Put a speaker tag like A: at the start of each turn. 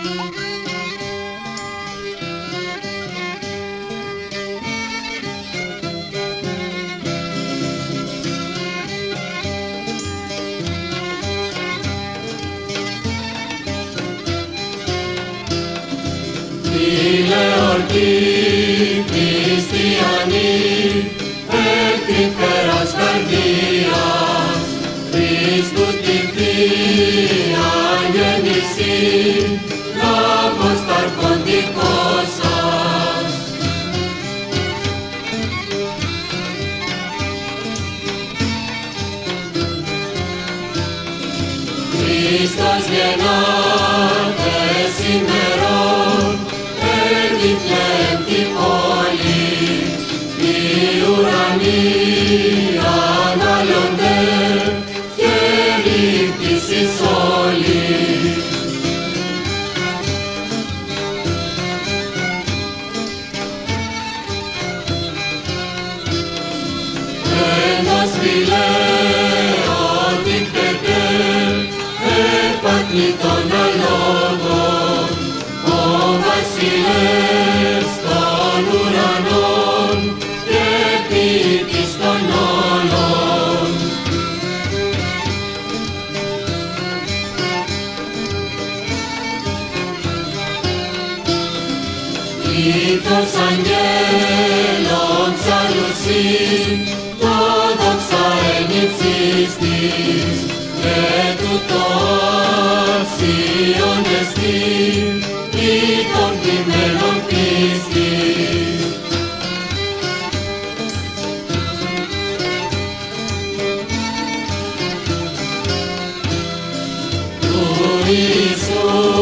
A: Εορτή χριστιανή, εκτιφέρας καρδίας, Χριστού τη Θεία γέννηση, λάβος τ' αρχοντικό σας. Χριστός γεννάται σήμερον, Βηθλεέμ τη πόλη, οι ουρανοί αναλώνται και ρίπτησης όλοι. Ένας φιλέον δείχνεται, επακλεί των αλόγων, ο βασιλεύς των ουρανών και ποιητής των όλων. Λύτος αγγέλων ψαλουσί, το δόξα ενυψίστης, και τούτο Ασίων εστί, ή των κειμένων πίστης. Του Ιησού